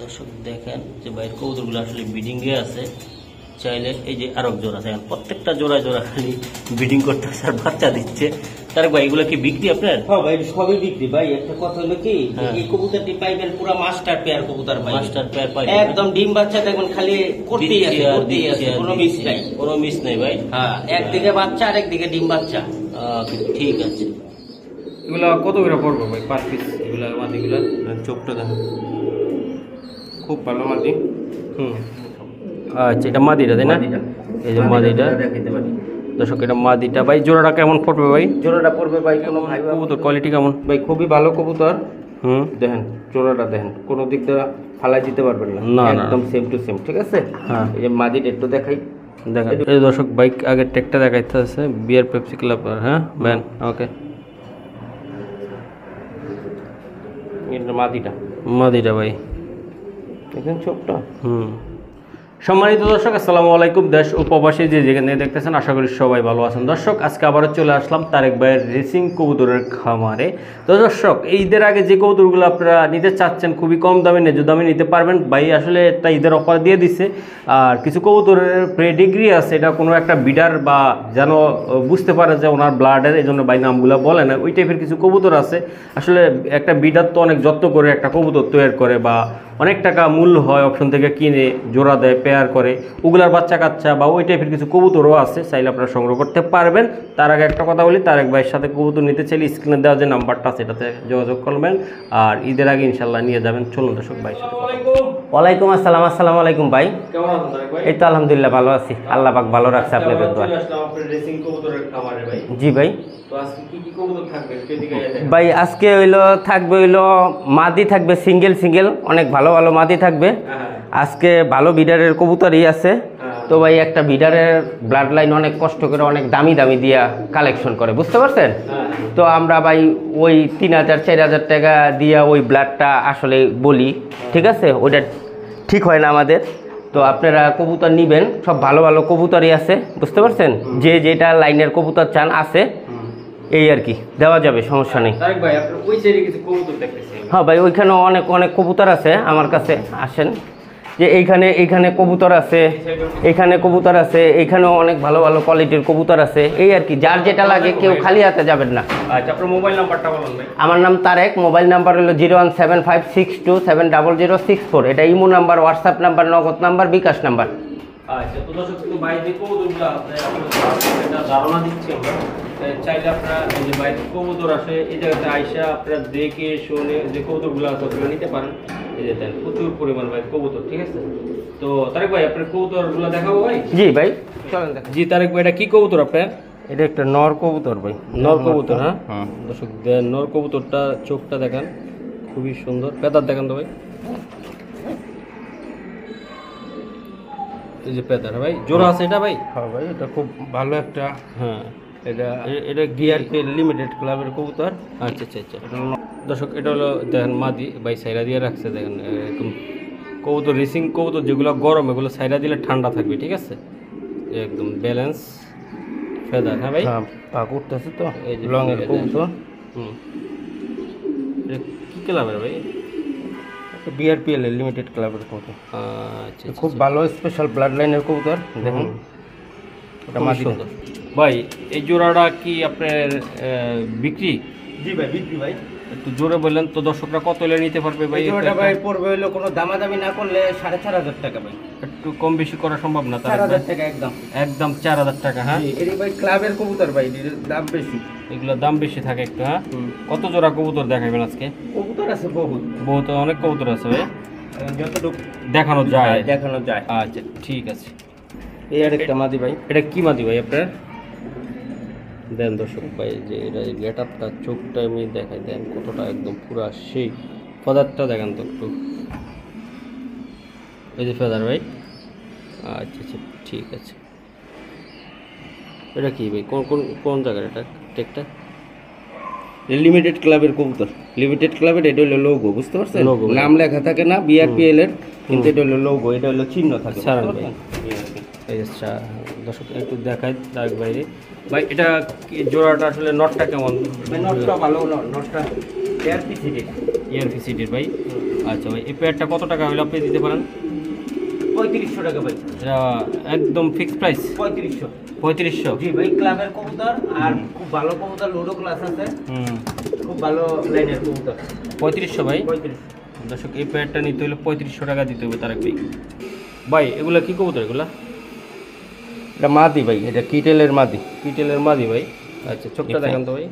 দর্শক দেখেন যে ভাই কবুতরগুলো আসলে ব্রিডিং এ আছে, চাইলে এই যে আরেক জোড়া দেখেন প্রত্যেকটা জোড়া জোড়া খালি ব্রিডিং করতেছে আর বাচ্চা দিচ্ছে। তার ভাই এগুলো কি বিক্রি আপনার? হ্যাঁ ভাই সবই বিক্রি ভাই। একটা কথা হলো কি, এই কবুতরটি পাইবেন পুরো মাস্টার পেয়ার কবুতর ভাই, মাস্টার পেয়ার পাইবেন একদম ডিম বাচ্চা দেখবেন খালি করতেই আছে কোনো মিস নাই, কোনো মিস নাই ভাই। হ্যাঁ একদিকে বাচ্চা আর একদিকে ডিম বাচ্চা। ঠিক আছে। এগুলা কত করে পড়বে ভাই পার পিস? এগুলা মাদিগুলা চোখটা দেখেন খুব ভালো মাদি। আচ্ছা এটা মাদিটা তাই না? এই যে মাদিটা দেখাইতে পারি দর্শক, এটা মাদিটা ভাই। জোড়াটা কেমন পড়বে ভাই? জোড়াটা পড়বে ভাই কোনো ভাই কবুতর কোয়ালিটি কেমন ভাই খুবই ভালো কবুতর। দেখেন জোড়াটা দেখেন, কোনো দিক দিয়ে ফালাই দিতে পারবেন না, একদম সেম টু সেম। ঠিক আছে, হ্যাঁ এই যে মাদিটা একটু দেখাই দেখেন। এই দর্শক বাইক আগে টেকটা দেখাইতে আছে বিয়ার পেপসি ক্লাব। হ্যাঁ ব্যান ওকে। এটা মাদিটা, মাদিটা ভাই দেখেন চোখটা। সম্মানিত দর্শক আসসালামু আলাইকুম। দেশ ও প্রবাসী যে যেখানে দেখতেছেন আশা করি সবাই ভালো আছেন। দর্শক আজকে আবারও চলে আসলাম তারেক ভাইয়ের রেসিং কবুতরের খামারে। তো দর্শক ঈদের আগে যে কবুতরগুলো আপনারা নিতে চাচ্ছেন খুবই কম দামে ন্যায্য দামে নিতে পারবেন। ভাই আসলে একটা ঈদের অফার দিয়ে দিচ্ছে, আর কিছু কবুতরের প্রেডিগ্রি আছে, এটা কোনো একটা বিডার বা যেন বুঝতে পারে যে ওনার ব্লাডের, এই জন্য ভাই নামগুলো বলে না। ওই টাইপের কিছু কবুতর আছে। আসলে একটা বিডার তো অনেক যত্ন করে একটা কবুতর তৈরি করে বা অনেক টাকা মূল্য হয়, অপশন থেকে কিনে জোড়া দেয়, পেয়ার করে, ওগুলার বাচ্চা কাচ্চা বা ওই টাইপের কিছু কবুতরও আছে, চাইলে আপনারা সংগ্রহ করতে পারবেন। তার আগে একটা কথা বলি, তারেক ভাইয়ের সাথে কবুতর নিতে চাইলে স্ক্রিনে দেওয়া যে নাম্বারটা সেটাতে যোগাযোগ করবেন, আর ঈদের আগে ইনশাল্লাহ নিয়ে যাবেন। চলুন দর্শক ভাইয়ের সাথে। ওয়ালাইকুম আসসালাম। আসসালামু আলাইকুম ভাই। কেমন আছেন তারেক ভাই? এই তো আলহামদুলিল্লাহ ভালো আছি, আল্লাহ পাক ভালো রাখছে আপনাদের দোয়া। রেসিং কবুতরের খামারে ভাই। জি ভাই। তো আজকে কি কি কবুতর থাকবে ভাই আজকে থাকবে মাদি থাকবে সিঙ্গেল সিঙ্গেল, অনেক ভালো ভালো মাদি থাকবে। আজকে ভালো বিডারের কবুতরই আছে। তো ভাই একটা বিডারের ব্লাড লাইন অনেক কষ্ট করে অনেক দামি দামি দিয়া কালেকশন করে, বুঝতে পারছেন? তো আমরা ভাই ওই 3000 4000 টাকা দিয়া ওই ব্লাডটা আসলে বলি, ঠিক আছে, ওইটা ঠিক হয় না আমাদের। তো আপনারা কবুতর নিবেন, সব ভালো ভালো কবুতরই আছে, বুঝতে পারছেন? যে যেটা লাইনের কবুতর চান আছে, এই আর কি দেওয়া যাবে, সমস্যা নেই। তারেক ভাই আপনি ওই সাইডে কিছু কবুতর দেখতেছি। হ্যাঁ ভাই ওইখানেও অনেক অনেক কবুতর আছে আমার কাছে, আসেন। যে এইখানে কবুতর আছে, এইখানে কবুতর আছে, এইখানেও অনেক ভালো ভালো কোয়ালিটির কবুতর আছে। এই আর কি, যার যেটা লাগে কেউ খালি হাতে যাবেন না। আচ্ছা আপনার মোবাইল নাম্বারটা বলুন ভাই। আমার নাম তারেক, মোবাইল নাম্বার হলো 01756270064। এটা imo number, WhatsApp number, Nagad number, bKash number. আচ্ছা তো দর্শক কিন্তু ভাই যে কবুতরগুলো আপনারা ধারণা দিচ্ছি আমরা, চাইলে আপনারা এই যে ভাই কবুতর আসে এই জায়গাতে আইসা আপনারা দেখে শুনে যে কবুতরগুলো আছে ওগুলো নিতে পারেন। এই যে দেন প্রচুর পরিমাণ ভাই কবুতর, ঠিক আছে? তো তারেক ভাই আপনার কবুতরগুলো দেখাবো ভাই। জি ভাই চলেন দেখেন। জি তারেক ভাই এটা কি কবুতর আপনার? এটা একটা নর কবুতর ভাই। নর কবুতর। হ্যাঁ দর্শক নর কবুতরটা চোখটা দেখেন খুবই সুন্দর, পেদার দেখেন তো ভাই, এই যে পেদার ভাই জোড়া আছে এটা ভাই। হ্যাঁ ভাই এটা খুব ভালো একটা, হ্যাঁ এটা ডিআরপি লিমিটেড ক্লাবের কবুতর। আচ্ছা আচ্ছা আচ্ছা। দর্শক এটা হলো দেখেন মাদি ভাই, সাইরা দিয়ে রাখছে দেখেন। এরকম কবুতর রেসিং কবুতর যেগুলো গরম এগুলো সাইরা দিলে ঠান্ডা থাকবে, ঠিক আছে? একদম ব্যালেন্স ফেদার। হ্যাঁ ভাই পা করতেছে তো এই যে লং এর কবুতর। এটা কি ক্লাবের ভাই? বিআরপিএল এর লিমিটেড ক্লাবের কবুতর। আচ্ছা খুব ভালো স্পেশাল ব্লাড লাইনের কবুতর, দেখুন এটা মাদি সুন্দর ভাই। এই জোড়াটা কি আপনার বিক্রি? জি ভাই বিক্রি ভাই। একটু জোরে বললেন তো দর্শকরা কত হলে নিতে পারবে ভাই? এটা ভাই পড়বে হলো কোনো দামাদামি না করলে 4500 টাকা ভাই। একটু কম বেশি করা সম্ভব না? 4000 টাকা একদম। একদম 4000 টাকা। হ্যাঁ এর ভাই ক্লাবের কবুতর ভাই, এর দাম বেশি, এগুলোর দাম বেশি থাকে একটু। হ্যাঁ কত জোড়া কবুতর দেখাবেন আজকে? কবুতর আছে বহুত, বহুত অনেক কবুতর আছে ভাই, যতটুকু দেখানো যায়। দেখানো যায়। আচ্ছা ঠিক আছে। এই আরেকটা মাদি ভাই। এটা কি মাদি ভাই আপনার? দেন দর্শক ভাই যে এটা গেট আপটা চোখটা আমি দেখাই দেন কতটা একদম পুরা সেই ফেদারটা দেখেন তো একটু, এই যে ফেদার ভাই। আচ্ছা আচ্ছা ঠিক আছে। এটা কি ভাই, কোন কোন কোন জায়গার এটা টেকটা? লিমিটেড ক্লাবের কবুতর, লিমিটেড ক্লাবের এটা হলো লোগো, বুঝতে পারছেন? লোগো নাম লেখা থাকে না বিআরপিএল এর, কিন্তু এটা হলো লোগো, এটা হলো চিহ্ন থাকে। সারান ভাই এই আচ্ছা দর্শক একটু দেখাই তারেক বাইরে ভাই। এটা জোড়াটা আসলে নটটা কেমন? নটটা ভালো, নটটা এয়ারপি সিটি, এয়ারপি সিটির ভাই। আচ্ছা ভাই, এই পেয়ারটা কত টাকা হলে আপনি দিতে পারেন? 3500 টাকা ভাই। এটা একদম ফিক্সড প্রাইস 3500। 3500। জি ভাই, ক্লাবের কবুতর আর খুব ভালো কবুতর, লুডো ক্লাস আছে, খুব ভালো লাইনের কবুতর। 3500 ভাই। 3500। দর্শক এই পেয়ারটা নিতে হলে 3500 টাকা দিতে হবে তারেক ভাই। ভাই এগুলা কি কবুতর এগুলা? এটা মাদি ভাই, এটা কিটেলের মাদি। পিটেলের মাদি ভাই। আচ্ছা চোখটা দেখছেন? দেখান তো ভাই,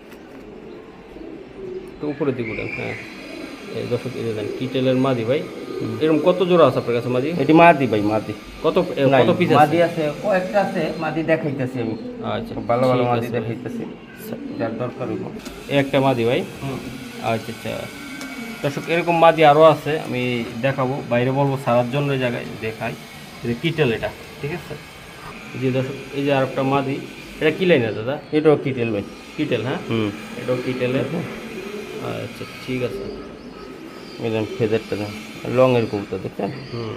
তো উপরের দিকে উঠেন। হ্যাঁ এই দর্শক এই যে দেন কিটেলের মাদি ভাই। এরকম কত জোড়া আছে আপনার কাছে মাদি? এটি মাদি ভাই, মাদি। কত নাই, কত পিস মাদি আছে? আছে, কয়েকটা আছে, মাদি দেখাইতেছি আমি। আচ্ছা খুব ভালো ভালো ঠিক মাদি আছে ভাই। দেখাইতেছি, যার দরকার হইব। এই একটা মাদি ভাই। আচ্ছা আচ্ছা দর্শক এরকম মাদি আরও আছে, আমি দেখাবো, বাইরে বলবো সারার জন্য এই জায়গায় দেখাই। এই যে কিটেল এটা, ঠিক আছে। এই যে দর্শক এই যে আর একটা মাদি, এটা কি লাইনের দাদা? এটাও কিটেল ভাই। কিটেল, হ্যাঁ এটাও কিটেলের। আচ্ছা ঠিক আছে। এই দেন ফেদারটা দেন, লংয়ের কবুতর দেখছেন?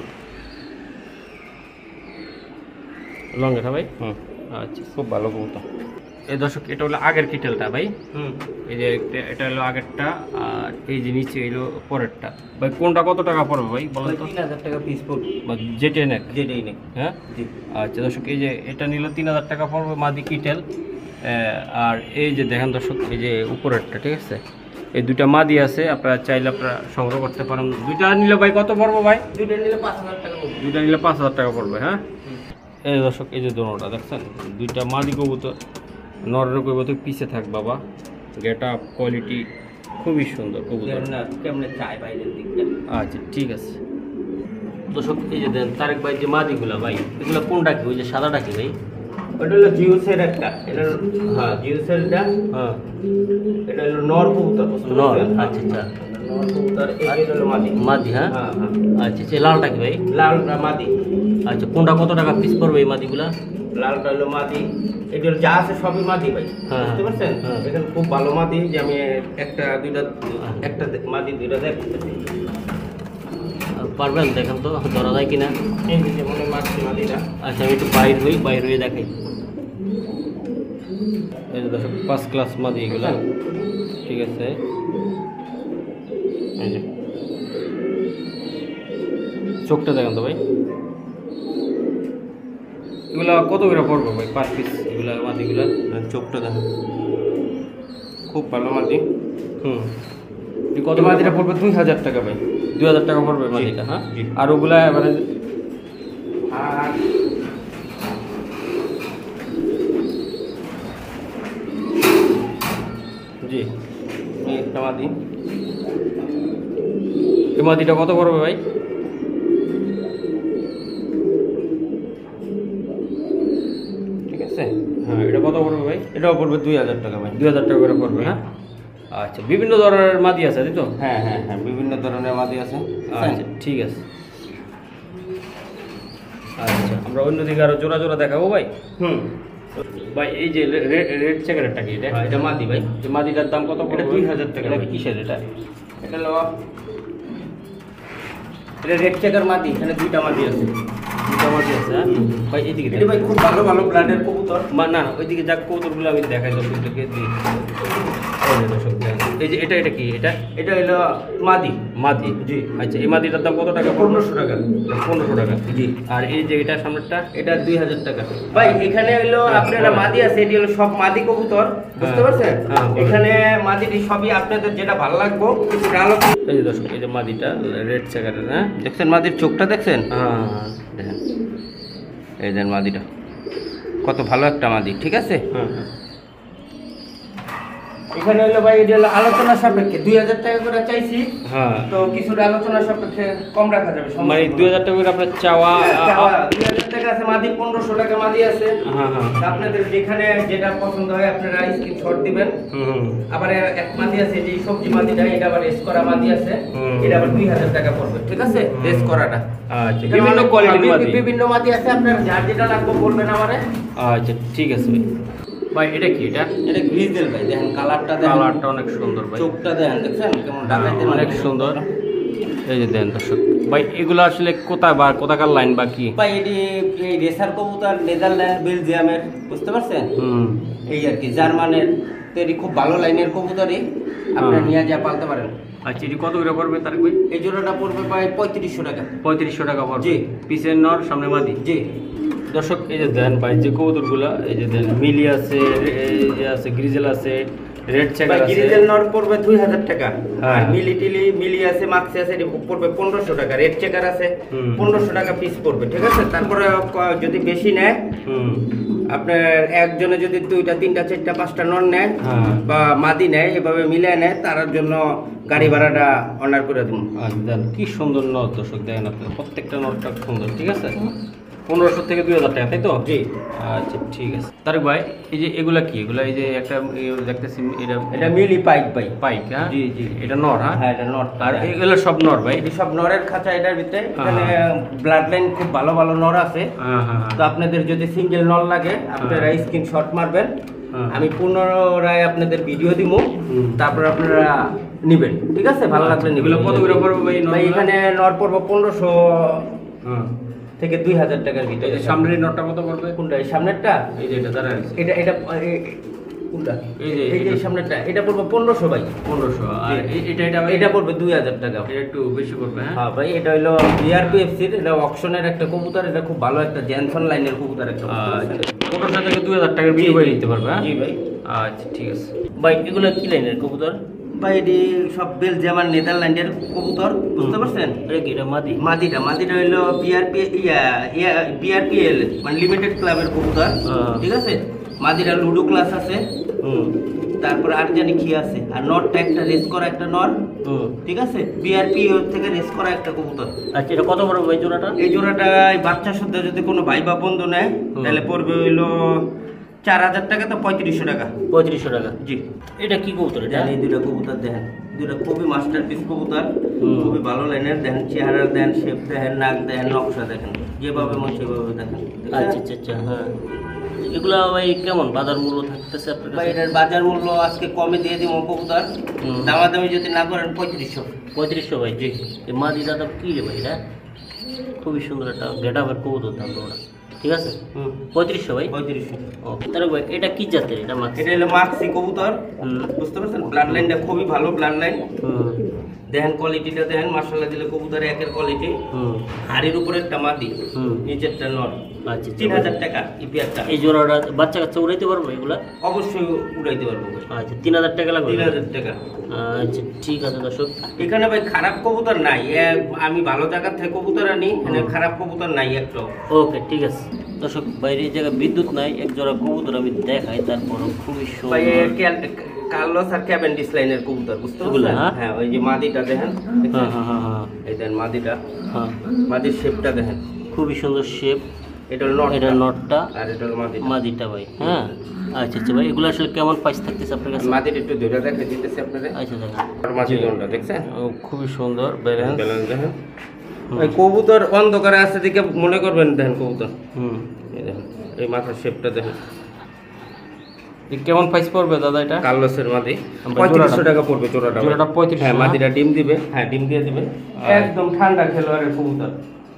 লং এটা ভাই। আচ্ছা, খুব ভালো কবুতর। এই দর্শক এটা হলো আগের কিটেলটা ভাই। এই যে এটা হলো আগেরটা, আর এই যে নিচে এলো পরেরটা। ভাই কোনটা কত টাকা পড়বে ভাই বলেন তো? 3000 টাকা পিস পড়বে, যেটাই নেক। যেটাই নেই। হ্যাঁ জি। আচ্ছা দর্শক এই যে এটা নিল 3000 টাকা পড়বে মাদি কিটেল। আর এই যে দেখেন দর্শক এই যে উপরেরটা, ঠিক আছে, এই দুইটা মাদি আছে, আপনারা চাইলে আপনারা সংগ্রহ করতে পারেন। দুইটা নিলে ভাই কত পড়বে ভাই? দুইটা নিলে 5000 টাকা পড়বে। দুইটা নিলে 5000 টাকা পড়বে। হ্যাঁ এই দর্শক এই যে দোনোটা দেখছেন, দুইটা মাদি কবুতর, নরের কবুতর পিছে থাক বাবা, গেট আপ কোয়ালিটি খুবই সুন্দর কবুতর। কেমনে চাই বাইরের দিকটা। আচ্ছা ঠিক আছে। দর্শক এই যে দেন তারেক ভাই যে মাদিগুলা ভাই, এগুলো কোনটা কি? ওই যে সাদাটা কি ভাই? ওটা হলো জিউসের একটা, এটা হ্যাঁ জিউসেরটা। হ্যাঁ এটা হলো নর কবুতর, বুঝতে নর। পারছেন? আচ্ছা আচ্ছা নর কবুতর, এই হলো মাদি। মাদি, হ্যাঁ হ্যাঁ হ্যাঁ। আচ্ছা আচ্ছা লালটা কি ভাই? লালটা মাদি। আচ্ছা কোনটা কত টাকা পিস পড়বে এই মাদিগুলা? লালটা হলো মাদি, এগুলো যা আছে সবই মাদি ভাই, হ্যাঁ, বুঝতে পারছেন? হ্যাঁ। এখানে খুব ভালো মাদি, যে আমি একটা দুইটা, একটা মাদি দুইটা দেখতেছি। পারবেন দেখেন তো ধরা যায় কিনা। এই যে যেমন মাছি মাদিটা। আচ্ছা আমি একটু বাইর হয়ে দেখাই। এই যে দর্শক ফার্স্ট ক্লাস মাদি এগুলা, ঠিক আছে। এই যে চোখটা দেখেন তো ভাই, এগুলা কত করে পড়বে ভাই পার পিস এগুলা মাদিগুলা? চোখটা দেখেন, খুব ভালো মাদি। এই কত এই মাদিটা পড়বে 2000 টাকা ভাই। 2000 টাকা পড়বে মাদিটা, হ্যাঁ। জি। আর ওগুলা মানে আর জি এই একটা মাদি, এই মাদিটা কত পড়বে ভাই? ঠিক আছে। হ্যাঁ এটা কত পড়বে ভাই? এটাও পড়বে 2000 টাকা ভাই। 2000 টাকা করে পড়বে, হ্যাঁ। আচ্ছা বিভিন্ন ধরনের মাদি আছে তাই তো? হ্যাঁ হ্যাঁ হ্যাঁ, বিভিন্ন ধরনের মাদি আছে। আচ্ছা ঠিক আছে। আচ্ছা আমরা অন্যদিকে আরো জোড়া জোড়া দেখাবো ভাই। ভাই এই যে রেড চেকারটা কি এটা? এটা মাদি ভাই। এই মাদিটার দাম কত পড়বে? এটা 2000 টাকা এটা ভাই। কিসের এটা? এটা হলো, এটা রেড চেকার মাদি, এখানে দুইটা মাদি আছে। দুটো মাদি আছে, হ্যাঁ। ভাই এইদিকে এটা ভাই খুব ভালো ভালো ব্লাডের কবুতর। না ওইদিকে যাক কবুতরগুলো আমি দেখাই দর্শকদেরকে দিই। এই যে দর্শক দেখেন। এই যে এটা কি? এটা এটা হলো মাদি। মাদি। জি। আচ্ছা এই মাদিটার দাম কত টাকা? 1500 টাকা। 1500 টাকা। জি। আর এই যে এটা সামনেরটা? এটা 2000 টাকা ভাই। এখানে হলো আপনারা মাদি আছে, এটি হলো সব মাদি কবুতর, বুঝতে পারছেন? হ্যাঁ, বলেন। এখানে মাদিটি সবই আপনাদের যেটা ভালো লাগবে কিছুটা আলোচনা। এই যে দর্শক এই যে মাদিটা রেড চেকারের, হ্যাঁ। দেখছেন মাদির চোখটা দেখছেন? হ্যাঁ দেখেন এই দেন মাদিটা, কত ভালো একটা মাদি, ঠিক আছে। হ্যাঁ। এখানে হলো ভাই এটা হলো আলোচনা সাপেক্ষে 2000 টাকা করে চাইছি, হ্যাঁ তো কিছুটা আলোচনা সাপেক্ষে কম রাখা যাবে। মানে 2000 টাকা করে আপনার চাওয়া। 2000 টাকা আছে মাদি, 1500 টাকা মাদি আছে। হ্যাঁ হ্যাঁ। আপনাদের যেখানে যেটা পছন্দ হয় আপনারা স্ক্রিনশট দিবেন। আবার এক মাদি আছে যে সবজি মাদিটা, এটা আবার রেস করা মাদি আছে, এটা আবার 2000 টাকা পড়বে, ঠিক আছে, রেস করাটা। আচ্ছা বিভিন্ন কোয়ালিটির মাদি। বিভিন্ন মাদি আছে, আপনার যার যেটা লাগবে বলবেন আমারে। আচ্ছা ঠিক আছে ভাই। ভাই এটা কি? এটা এটা গ্রিজেল ভাই, দেখেন কালারটা দেখেন, কালারটা অনেক সুন্দর ভাই, চোখটা দেখেন, দেখছেন কেমন ডাকাইতে অনেক সুন্দর। এই যে দেন দর্শক ভাই, এগুলো আসলে কোথায় বা কোথাকার লাইন বা কি? ভাই এটি এই রেসার কবুতর, নেদারল্যান্ড, বেলজিয়ামের, বুঝতে পারছেন? এই আর কি, জার্মানের। তো এটি খুব ভালো লাইনের কবুতরই, আপনারা নিয়ে যা পালতে পারেন। আচ্ছা এটি কত করে পড়বে তারেক ভাই? এই জোড়াটা পড়বে প্রায় 3500 টাকা। 3500 টাকা পড়বে। জি। পিসের নর সামনে মাদি। জি। দর্শক এই যে দেন ভাই যে কবুতরগুলা এই যে দেন মিলি আছে, এই যে আছে গ্রিজেল আছে, রেড চেকার আছে। গ্রিজেল নর পড়বে 2000 টাকা। হ্যাঁ। আর মিলি আছে, মাক্সি আছে, এটি পড়বে 1500 টাকা। রেড চেকার আছে 1500 টাকা পিস পড়বে, ঠিক আছে। তারপরে যদি বেশি নেয়, আপনার একজনে যদি 2টা 3টা 4টা 5টা নর নেয় বা মাদি নেয়, এভাবে মিলিয়ে নেয়, তার জন্য গাড়ি ভাড়াটা অনার করে দেবো। আচ্ছা দেন কি সুন্দর নর দর্শক, দেখেন আপনার প্রত্যেকটা নরটা সুন্দর, ঠিক আছে। 1500 থেকে 2000 টাকা, তাই তো? জি। আচ্ছা ঠিক আছে তারেক ভাই। এই যে এগুলা কি, এগুলা এই যে একটা দেখতেছি এটা মিলি পাইক ভাই। পাইক, হ্যাঁ? জি জি। এটা নর, হ্যাঁ? হ্যাঁ, এটা নর। আর এগুলো সব নর ভাই? এটি সব নরের খাঁচা এটার ভিতরে। এখানে ব্লাড লাইন খুব ভালো ভালো নর আছে। হ্যাঁ হ্যাঁ। তো আপনাদের যদি সিঙ্গেল নল লাগে, আপনারা স্ক্রিনশট মারবেন, আমি পুনরায় আপনাদের ভিডিও দিব, তারপর আপনারা নিবেন, ঠিক আছে। ভালো লাগলে নিবেন। এগুলো কত করে পড়বে ভাই? ভাই এখানে নর পড়বে 1500 থেকে 2000 টাকার ভিতরে। সামনের নটটা কত পড়বে? কোনটা? এই সামনেরটা? এই যে এটা দাঁড়ায় আছে। এটা কোনটা? এই যে এই সামনেরটা, এটা পড়বে 1500 ভাই। 1500। আর এটা এটা পড়বে 2000 টাকা। এটা একটু বেশি পড়বে, হ্যাঁ? হ্যাঁ ভাই, এটা হলো বিআরপিএফসির, এটা অকশনের একটা কবুতর। এটা খুব ভালো একটা জেনসন লাইনের কবুতর একটা। আচ্ছা 1500 থেকে 2000 টাকার বিনিময়ে নিতে পারবে, হ্যাঁ? জি ভাই। আচ্ছা ঠিক আছে ভাই এগুলো কি লাইনের কবুতর? ভাই এটি সব বেলজিয়াম আর নেদারল্যান্ডের কবুতর, বুঝতে পারছেন? এটা মাদি? মাদিটা হইলো বিআরপিএল মানে লিমিটেড ক্লাবের কবুতর, ঠিক আছে। মাদিটা লুডো ক্লাস আছে, তারপর আর জানি কি আছে। আর নরটা একটা রেস করা একটা নর, ঠিক আছে। বিআরপি থেকে রেস করা একটা কবুতর। আচ্ছা এটা কত বড় ভাই জোড়াটা? এই জোড়াটা বাচ্চা সদ্য যদি কোনো ভাই বা বন্ধু নেয়, তাহলে পড়বে হইলো 4000 টাকা, তো 3500 টাকা। 3500 টাকা। জি। এটা কি কবুতর এটা? এই দুটো কবুতর দেখেন, দুটো খুবই মাস্টারপিস কবুতর, খুবই ভালো লাইনের। দেখেন চেহারা দেন, শেপ দেখেন, নাক দেখেন, নকশা দেখেন, যেভাবে মন সেভাবে দেখেন। আচ্ছা আচ্ছা আচ্ছা, হ্যাঁ। এগুলা ভাই কেমন বাজার মূল্য থাকতেছে আপনার ভাই কাছে? এটার বাজার মূল্য আজকে কমে দিয়ে দিব কবুতর, দামাদামি যদি না করেন 3500। 3500 ভাই? জি। এই মাদি দাদা কি রে ভাই এটা? খুবই সুন্দর একটা গেটআপের কবুতর দাম ওরা, ঠিক আছে। 3500 ভাই? 3500। ও তাহলে ভাই এটা কি জাতের? এটা মাক্সি? এটা হলো মাক্সি কবুতর, বুঝতে পারছেন? ব্লাড লাইনটা খুবই ভালো ব্লাড লাইন। দেখেন কোয়ালিটিটা দেখেন, মাশাআল্লাহ দিলে কবুতর একের কোয়ালিটি। হাড়ির উপরে একটা মাদি, নিচেরটা নর। আচ্ছা 3000 টাকা ইপিআরটা। এই জোড়াটা বাচ্চা কাচ্চা উড়াইতে পারবো এগুলা? অবশ্যই উড়াইতে পারবো ভাই। আচ্ছা 3000 টাকা লাগবে? 3000 টাকা। আচ্ছা ঠিক আছে দর্শক। এখানে ভাই খারাপ কবুতর নাই, আমি ভালো জায়গা থেকে কবুতর আনি, এখানে খারাপ কবুতর নাই একটা। ওকে ঠিক আছে দর্শক। বাইরে এই জায়গায় বিদ্যুৎ নাই, এক জোড়া কবুতর আমি দেখাই, তারপরও খুবই ভাই সুন্দর। কার্লোস আর ক্যাভেন্ডিশ লাইনের কবুতর, বুঝতে পারছেন? হ্যাঁ, ওই যে মাদিটা দেখেন, এই দেখেন মাদিটা, মাদির শেপটা দেখেন, খুবই সুন্দর শেপ। এটা হলো নট, এটা নটটা, আর এটা হলো মাদিটা। মাদিটা ভাই, হ্যাঁ। আচ্ছা আচ্ছা ভাই, এগুলো আসলে কেমন প্রাইস থাকতেছে আপনার কাছে? মাদিটা একটু ধরে দেখে দিতেছি আপনাদের। আচ্ছা দেখেন, আর মাদিটা দেখছেন? ও খুবই সুন্দর ব্যালেন্স। দেখেন ওই কবুতর অন্ধকারে আছে দিকে মনে করবেন, দেখেন কবুতর, এই দেখেন এই মাথার শেপটা দেখেন। কেমন প্রাইস পড়বে দাদা এটা? কার্লোসের মাদি 3500 টাকা পড়বে জোড়াটা। জোড়াটা 3500? হ্যাঁ, মাদিটা ডিম দিবে, হ্যাঁ ডিম দিয়ে দিবে, একদম ঠান্ডা খেলোয়াড়ের কবুতর।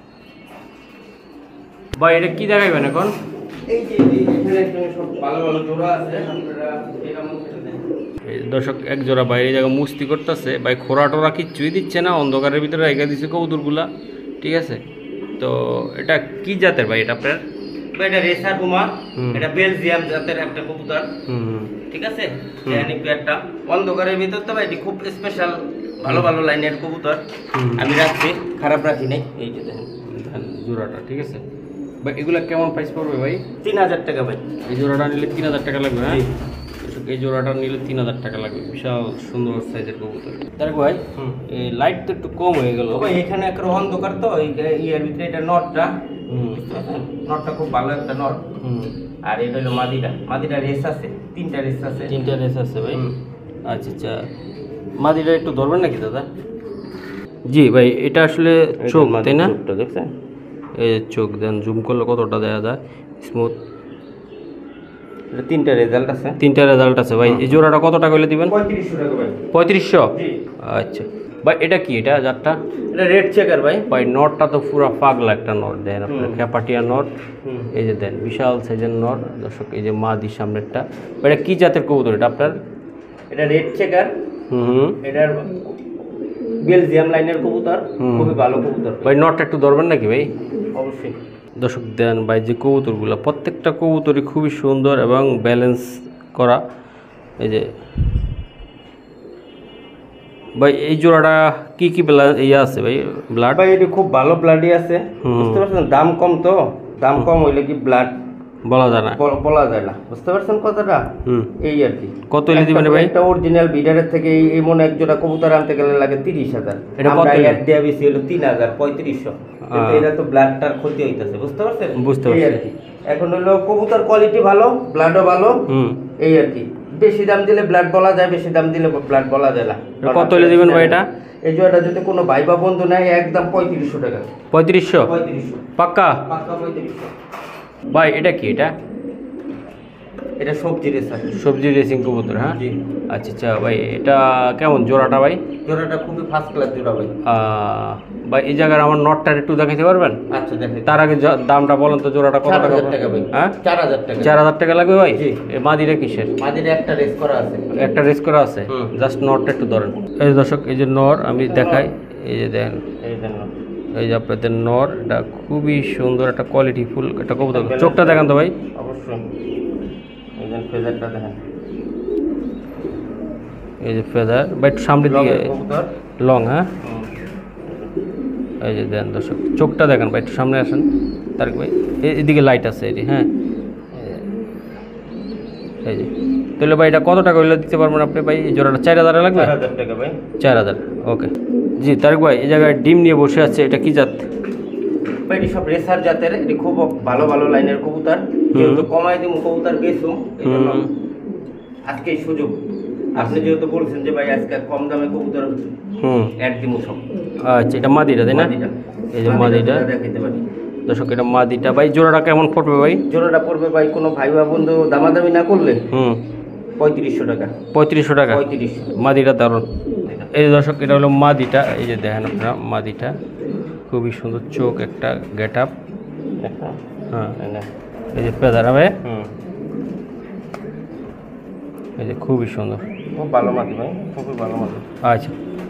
ভাই এটা কি দেখাইবেন এখন? এই যে এখানে একদম সব ভালো ভালো জোড়া আছে, আপনারা এর মধ্যে দেখেন। দর্শক এক জোড়া বাইরে জায়গা মুস্তি করতেছে ভাই, খোরা টোরা কিচ্ছুই দিচ্ছে না, অন্ধকারের ভিতরে রেখে দিচ্ছে কবুতরগুলা, ঠিক আছে। তো এটা কি জাতের ভাই এটা আপনার? এটা রেসার হুমা, এটা বেলজিয়াম জাতের একটা কবুতর, ঠিক আছে। জানি পেয়ারটা অন্ধকারের ভিতর, তো ভাই এটি খুব স্পেশাল ভালো ভালো লাইনের কবুতর আমি রাখছি, খারাপ রাখি নাই। এই যে দেখেন জোড়াটা, ঠিক আছে ভাই। এগুলা কেমন প্রাইস পড়বে ভাই? 3000 টাকা ভাই। এই জোড়াটা নিলে 3000 টাকা লাগবে, হ্যাঁ। এই জোড়াটা নিলে 3000 টাকা লাগবে, বিশাল সুন্দর সাইজের কবুতর। তারক ভাই এই লাইট তো একটু কম হয়ে গেল ভাই, এখানে একটা অন্ধকার, তো এর ভিতরে এটা নটটা, নটটা খুব ভালো একটা নট। আর এটা হলো মাদিটা রেস আছে, 3টা রেস আছে। 3টা রেস আছে ভাই। আচ্ছা আচ্ছা, মাদিটা একটু ধরবেন নাকি দাদা? জি ভাই, এটা আসলে চোখ, তাই না? দেখছেন এই চোখ দেন, জুম করলে কতটা দেখা যায় স্মুথ। এটা 3টা রেজাল্ট আছে, 3টা রেজাল্ট আছে ভাই। এই জোড়াটা কত টাকা হলে দিবেন? 3500 টাকা ভাই। 3500? জি। আচ্ছা ভাই, এটা কি, এটা জাতটা? এটা রেড চেকার ভাই। ভাই নটটা তো পুরো পাগলা একটা নট, দেন আপনার খেপাটিয়া নট। এই যে দেন বিশাল সাইজের নট দর্শক। এই যে মাদি সামনেরটা। এটা কি জাতের কবুতর এটা আপনার? এটা রেড চেকার। এটার বেলজিয়াম লাইনের কবুতর, হুম। খুবই ভালো কবুতর ভাই নটটা একটু ধরবেন নাকি ভাই? অবশ্যই। দর্শক দেন ভাই যে কবুতরগুলো, প্রত্যেকটা কবুতরই খুবই সুন্দর এবং ব্যালেন্স করা। এই যে ভাই এই জোড়াটা কি কি ইয়ে আছে ভাই ব্লাড? ভাই এটা খুব ভালো ব্লাডই আছে, হুম। বুঝতে পারছেন? দাম কম তো, দাম কম হইলে কি ব্লাড বলা যায় না। বলা যায় না, বুঝতে পারছেন কথাটা? হুম। এই আর কি। কত হইলে দিবেন ভাই? একটা অরিজিনাল বিডারের থেকে এই মনে এক জোড়া কবুতর আনতে গেলে লাগে 30,000। এটা কত আমরা হইলো? এক দেয়া বেশি হলো 3,000 3500। কিন্তু এটা তো ব্লাডটার ক্ষতি হইতাছে, বুঝতে পারছেন? বুঝতে এই আর পারছি। কি। এখন হলো কবুতর কোয়ালিটি ভালো, ব্লাডও ভালো, হুম। এই আর কি। বেশি দাম দিলে ব্লাড বলা যায়, বেশি দাম দিলে ব্লাড বলা যায় না। কত হইলে দিবেন ভাই এটা? এই জোড়াটা যদি কোনো ভাই বা বন্ধু নেয় একদম 3500 টাকা। 3500 3500 পাক্কা? পাক্কা 3500। ভাই এটা কি? এটা এটা সবজি রেসার। সবজি রেসিং কবুতর, হ্যাঁ? জি। আচ্ছা আচ্ছা ভাই এটা কেমন জোড়াটা ভাই? জোড়াটা খুবই ফার্স্ট ক্লাস জোড়া ভাই। ভাই এই জায়গার আমার নটটা একটু দেখাতে পারবেন? আচ্ছা দেখেন। তার আগে দামটা বলেন তো, জোড়াটা কত টাকা? 4,000 টাকা ভাই। হ্যাঁ 4,000 টাকা। 4000 টাকা লাগবে ভাই? জি। এই মাদিটা কিসের? মাঝে একটা রেস করা আছে। একটা রেস করা আছে, হুম। জাস্ট নটটা একটু ধরেন। এই যে দর্শক এই যে নর আমি দেখাই, এই যে দেখেন, এই জন্য এই যে আপনাদের নর, এটা খুবই সুন্দর একটা কোয়ালিটি ফুল একটা কবুতর। চোখটা দেখান তো ভাই। অবশ্যই। এই যে ফেজারটা দেখেন। এই যে ফেদার ভাই একটু সামনের দিকে লগের কবুতর। লং, হ্যাঁ? হুম। এই যে দেন দর্শক চোখটা দেখেন ভাই, একটু সামনে আসেন তারেক ভাই। এদিকে লাইট আছে এটি, হ্যাঁ? এই যে তাহলে ভাই এটা কত টাকা হইলে দিতে পারবেন আপনি ভাই? এই জোড়াটা 4000 লাগবে? 4,000 টাকা ভাই। 4000, ওকে। জি তারেক ভাই এই জায়গায় ডিম নিয়ে বসে আছে, এটা কি জাত? ভাই এটি সব রেসার জাতের, এটি খুব ভালো ভালো লাইনের কবুতর। যেহেতু কমাই দিমু কবুতর বেচুম, এই জন্য হুম। আজকে এই সুযোগ। আপনি যেহেতু বলছেন যে ভাই আজকে কম দামে কবুতর হুম। অ্যাড দিমু সব। আচ্ছা এটা মাদিটা তাই না? মাদিটা। এই যে মাদিটা দেখাইতে পারি। দর্শক, এটা মাদিটা ভাই। জোড়াটা কেমন পড়বে ভাই? জোড়াটা পড়বে ভাই কোনো ভাই বা বন্ধু দামাদামি না করলে হুম। 3500 টাকা। 3500 টাকা 3500। মাদিটা দারুণ। এই যে দর্শক এটা হলো মাদিটা, এই যে দেখেন আপনারা মাদিটা, খুবই সুন্দর চোখ, একটা গেট আপ, হ্যাঁ। এই যে পেদার হবে, হুম। এই যে খুবই সুন্দর। খুব ভালো মাটি ভাই, খুবই ভালো মাটি। আচ্ছা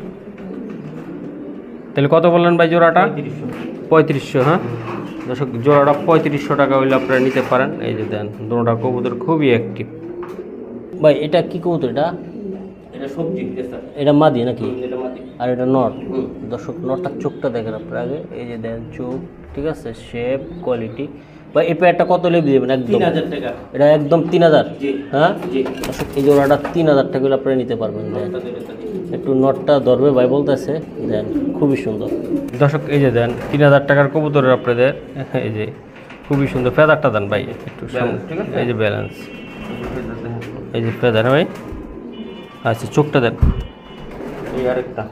তাহলে কত বললেন ভাই জোড়াটা? 3500। 3500, হ্যাঁ দর্শক জোড়াটা 3500 টাকা হইলে আপনারা নিতে পারেন। এই যে দেন দুটোটা কবুতর খুবই অ্যাক্টিভ। ভাই এটা কি কবুতর? এটা এটা সবজি রেসার। এটা মাদি নাকি? এটা মাটি। আর এটা নট। হুম। দর্শক নটটার চোখটা দেখেন আপনার আগে, এই যে দেন চোখ, ঠিক আছে, শেপ, কোয়ালিটি। ভাই এই পেয়ারটা কত লেগে দেবেন? একদম 3000 টাকা। এটা একদম 3000, জি। হ্যাঁ? জি। দর্শক এই জোড়াটা 3000 টাকা হলে আপনারা নিতে পারবেন। দেন একটু নটটা ধরবে ভাই বলতেছে, দেন খুবই সুন্দর। দর্শক এই যে দেন 3000 টাকার কবুতর আপনাদের, এই যে খুবই সুন্দর। ফেদারটা দেন ভাই একটু সামনে। ঠিক আছে। এই যে ব্যালেন্স, এই যে ফেদার ভাই। আচ্ছা চোখটা দেন। এই আরেকটা।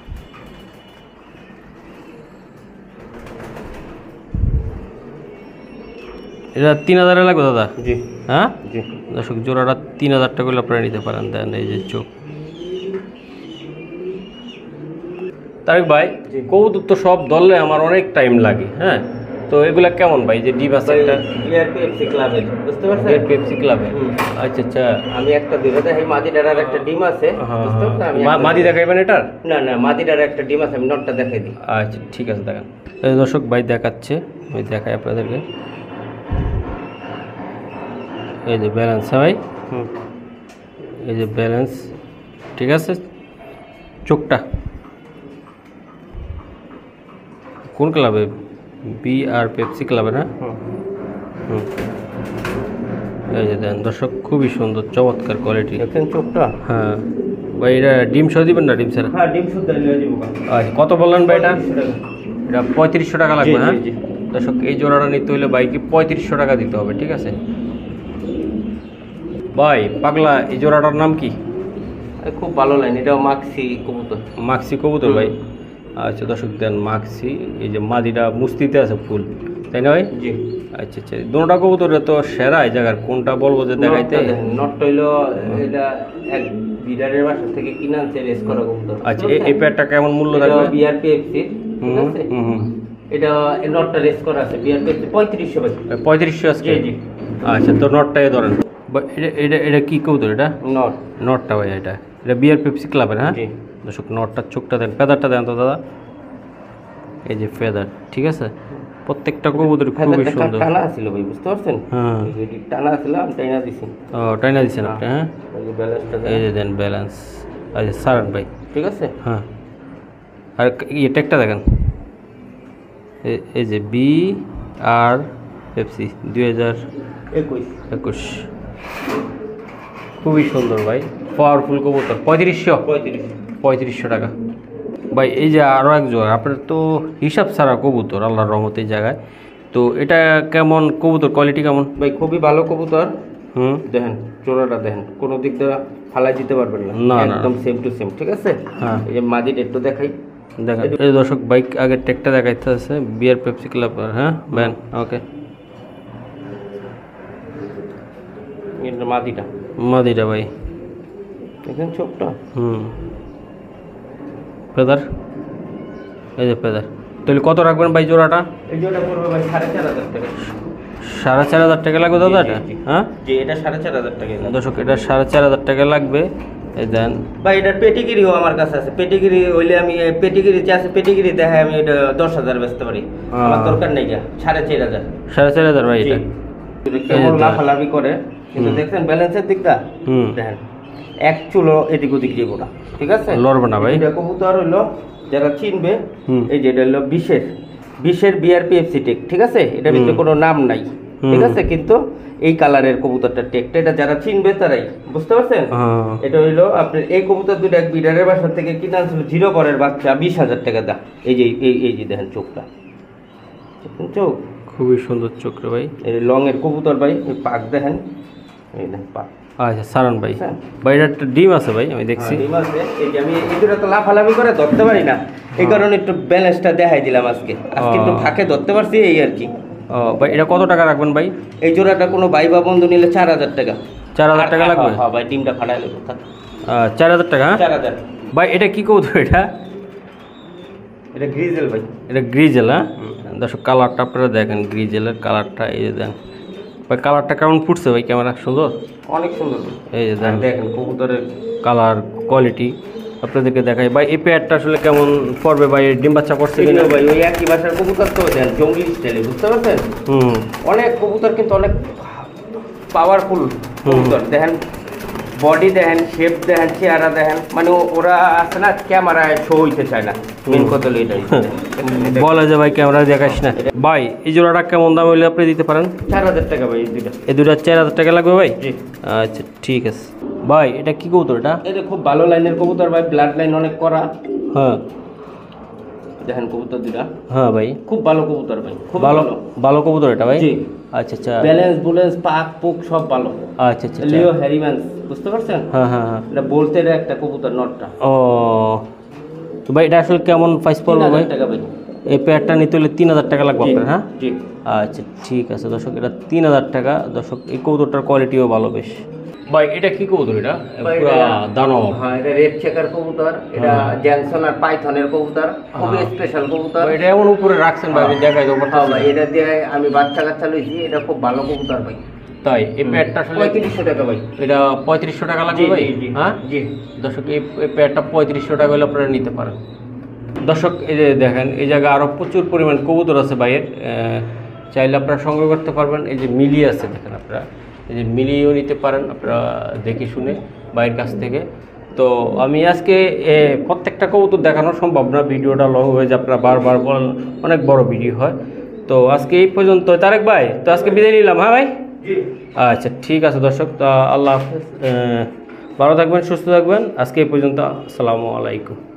এটা 3000 লাগবে দাদা? জি। হ্যাঁ জি। দর্শক জোড়াটা 3000 টাকা হলে আপনারা নিতে পারেন। দেন এই যে চোখ। তারেক ভাই কবুতর তো সব ধরলে আমার অনেক টাইম লাগে, হ্যাঁ? তো এগুলা কেমন ভাই? যে ডিম আছে একটা বিআরপিএফসি ক্লাবের, বুঝতে পারছেন? পেপসি ক্লাবে। হুম। আচ্ছা আচ্ছা, আমি একটা দিলে এই মাদিটার আর একটা ডিম আছে, বুঝতে পারছেন? আমি মাদি দেখাইবেন এটার? না না, মাদিটার একটা ডিম আছে, আমি নটটা দেখাই দিই। আচ্ছা ঠিক আছে দেখান। এই দর্শক ভাই দেখাচ্ছে, আমি দেখাই আপনাদেরকে। এই যে ব্যালেন্স, হ্যাঁ ভাই, হুম। এই যে ব্যালেন্স, ঠিক আছে। চোখটা কোন ক্লাবে? বি আর পেপসি ক্লাবে না? হুম। এই যে দেন দর্শক খুবই সুন্দর চমৎকার কোয়ালিটি। দেখেন চোখটা? হ্যাঁ ভাই এটা ডিম সহ দিবেন না ডিম ছাড়া? হ্যাঁ ডিম শুদ্ধ নিয়ে যাবো। আচ্ছা কত বললেন ভাই এটা? 3500 টাকা। এটা 3500 টাকা লাগবে, জি, হ্যাঁ? জি, জি। দর্শক এই জোড়াটা নিতে হলে বাইকে 3500 টাকা দিতে হবে, ঠিক আছে ভাই? পাগলা এই জোড়াটার নাম কি? খুব ভালো লাইন, এটাও মাক্সি কবুতর। মাক্সি কবুতর ভাই। আচ্ছা দর্শক দেন মাক্সি, এই যে মাদিটা মুস্তিতে আছে ফুল, তাই না ভাই? জি। আচ্ছা আচ্ছা, দুটোটা কবুতরে তো সেরা এই জায়গার, কোনটা বলবো যে দেখাইতে? নটটা হইলো এটা এক বিডারের বাসা থেকে কিনে আনছে রেস করা কবুতর। আচ্ছা এই পেয়ারটা কেমন মূল্য থাকবে? বিআরপিএফসি, ঠিক আছে? এটা নটটা রেস করা আছে, বিআরপিএফসি 3500 ভাই। 3500 আজকে? জি জি। আচ্ছা তো নটটাই ধরেন। এটা এটা এটা কি কবুতর? এটা নট। নটটা ভাই, এটা এটা বিয়ার পেপসি ক্লাবের, হ্যাঁ? জি। দর্শক নটটার চোখটা দেন, ফেদারটা দেন তো দাদা। এই যে ফেদার, ঠিক আছে, প্রত্যেকটা কবুতর খুবই সুন্দর। টানা ছিল ভাই, বুঝতে পারছেন? হ্যাঁ, টানা ছিল, আমি টাইনা দিছি। ও টাইনা দিচ্ছেন আপনি? হ্যাঁ, ব্যালেন্সটা এই যে দেন ব্যালেন্স। আচ্ছা সারান ভাই, ঠিক আছে। হ্যাঁ। আর ইয়ে ট্যাগটা দেখেন, এই যে বি আর পেপসি 2021। খুবই সুন্দর ভাই, পাওয়ারফুল কবুতর। 3500 টাকা ভাই। এই যে আরও এক জোড়া, আপনার তো হিসাব ছাড়া কবুতর আল্লাহর রহমতে এই জায়গায়। তো এটা কেমন কবুতর, কোয়ালিটি কেমন ভাই? খুবই ভালো কবুতর। হুম, দেখেন চোরাটা দেখেন, কোনো দিক দিয়ে ফালাই দিতে পারবেন না, না, না। একদম সেম টু সেম, ঠিক আছে। হ্যাঁ, এই যে মাদিটা একটু দেখাই, দেখেন এই দর্শক বাইক আগের ট্যাগটা দেখাইতে আছে, বিয়ার পেপসি ক্লাব। হ্যাঁ ব্যান, ওকে। এটা মাদিটা, মাদিটা ভাই, দেখেন চোখটা। হুম, ফেদার, এই যে ফেদার। তাহলে কত রাখবেন ভাই জোড়াটা? এই জোড়া পড়বে ভাই 4500 টাকা। 4500 টাকা লাগবে দাদা এটা? হ্যাঁ জি, এটা 4500 টাকা। দর্শক এটা 4500 টাকা লাগবে। এই দেন ভাই, এটার পেটিগিরিও আমার কাছে আছে। পেটিগিরি হইলে আমি পেটিগিরি যে আছে, পেটিগিরি দেখায় আমি এটা 10,000 বেচতে পারি। আমার দরকার নেই, 4500। 4500 ভাই এটা। কেমন লাফালাফি করে, কিন্তু দেখছেন ব্যালেন্সের দিকটা হুম, দেখেন, এক চুলো এদিক ওদিক যাবো না, ঠিক আছে। লড়বে না ভাই। এটা কবুতর হইলো, যারা চিনবে, হুম। এই যে এটা হলো 20-এর বিআরপিএফসি টেক, ঠিক আছে। এটার ভিতরে কোনো নাম নাই, ঠিক আছে, কিন্তু এই কালারের কবুতরটা টেকটা, এটা যারা চিনবে তারাই, বুঝতে পারছেন। হ্যাঁ, এটা হইলো আপনার এই কবুতর দুটো এক বিডারের বাসা থেকে কিনে আনছিল, 0 পরের বাচ্চা, 20,000 টাকা দাম। এই যে এই যে দেখেন চোখটা, দেখেন চোখ, খুবই সুন্দর চোখ রে ভাই। এই লং এর কবুতর ভাই, এই পাক দেখেন, এই দেখেন পাক। আচ্ছা সারান ভাই, হ্যাঁ। ভাই এটা একটা ডিম আছে ভাই, আমি দেখছি। ডিম আছে। এই যে আমি এই দুটো তো লাফালাফি করে ধরতে পারি না, এই কারণে একটু ব্যালেন্সটা দেখাই দিলাম আজকে। একটু ফাঁকে ধরতে পারছি, এই আর কি। ও ভাই, এটা কত টাকা রাখবেন ভাই? এই জোড়াটা কোনো ভাই বা বন্ধু নিলে 4000 টাকা। 4000 টাকা লাগবে? হ্যাঁ ভাই, ডিমটা ফাটাই দেবো। 4000 টাকা? হ্যাঁ 4000। ভাই এটা কি কবুতর এটা? এটা গ্রিজেল ভাই। এটা গ্রিজেল? হ্যাঁ দর্শক কালারটা আপনারা দেখেন, গ্রিজেলের কালারটা এই যে দেন ভাই। কালারটা কেমন ফুটছে ভাই? ক্যামেরা সুন্দর, অনেক সুন্দর। এই যে আর দেখেন কবুতরের কালার কোয়ালিটি আপনাদেরকে দেখাই ভাই। এই পেয়ারটা আসলে কেমন পড়বে ভাই? ডিম বাচ্চা করছে কিনা ভাই? ওই একই বাসার কবুতর তো, দেন জঙ্গলি স্টাইলে, বুঝতে পারছেন। হুম, অনেক কবুতর কিন্তু অনেক পাওয়ারফুল কবুতর। দেখেন বডি দেখেন, শেপ দেখেন, চেহারা দেখেন, মানে ওরা আছে না, ক্যামেরায় শো হইতে চায় না, মেন কথা হলো এটাই। বলে যে ভাই ক্যামেরা দেখাস না ভাই। এই জোড়াটা কেমন দাম হইলে আপনি দিতে পারেন? 4000 টাকা ভাই এই দুটো। এই দুটা 4000 টাকা লাগবে ভাই? জি। আচ্ছা ঠিক আছে ভাই। এটা কি কবুতর এটা? এটা খুব ভালো লাইনের কবুতর ভাই, ব্লাড লাইন অনেক করা। হ্যাঁ, দেখেন কবুতর দুটা হ্যাঁ ভাই, খুব ভালো কবুতর ভাই, খুব ভালো ভালো কবুতর এটা ভাই? জি। আচ্ছা আচ্ছা, ব্যালেন্স বুলেন্স পাক পুক সব ভালো। আচ্ছা আচ্ছা, লিও হ্যারিম্যান্স, বুঝতে পারছেন। হ্যাঁ হ্যাঁ হ্যাঁ। এটা বলতে একটা কবুতর, নটটা। ও তো ভাই এটা আসলে কেমন প্রাইস পড়বে ভাই? 3000 টাকা ভাই। এই পেয়ারটা নিতে হলে 3000 টাকা লাগবে জি, আপনার? হ্যাঁ জি। আচ্ছা ঠিক আছে দর্শক, এটা 3000 টাকা। দর্শক এই কবুতরটার কোয়ালিটিও ভালো বেশ। ভাই এটা কি কবুতর? এটা ভাই পুরো এটা- দানব? হ্যাঁ, এটা রেড চেকার কবুতর। এটা জ্যানসন আর পাইথনের কবুতর, খুবই স্পেশাল কবুতর। ভাই, এটা এমন উপরে রাখছেন ভাই, আমি দেখাই দেবো। হ্যাঁ ভাই, এটা দিয়ে আমি বাচ্চা কাচ্চা লইছি, এটা খুব ভালো কবুতর ভাই। তাই এই পেয়ারটা আসলে 3500 টাকা ভাই। এটা 3500 টাকা লাগবে জি, ভাই? জি, জি। হ্যাঁ জি। দর্শক এই পেয়ারটা 3500 টাকা হলে আপনারা নিতে পারেন। দর্শক এই যে দেখেন, এই জায়গায় আরও প্রচুর পরিমাণ কবুতর আছে ভাইয়ের, চাইলে আপনারা সংগ্রহ করতে পারবেন। এই যে মিলি আছে দেখেন, আপনারা এই যে মিলিও নিতে পারেন আপনারা দেখে শুনে ভাইয়ের কাছ থেকে। তো আমি আজকে প্রত্যেকটা কবুতর দেখানো সম্ভব না, ভিডিওটা লং হয়ে যায়, আপনারা বারবার বলেন অনেক বড় ভিডিও হয়। তো আজকে এই পর্যন্ত। তারেক ভাই, তো আজকে বিদায় নিলাম। হ্যাঁ ভাই, আচ্ছা ঠিক আছে দর্শক, তো আল্লাহ হাফেজ, ভালো থাকবেন, সুস্থ থাকবেন। আজকে এই পর্যন্ত, আসসালামু আলাইকুম।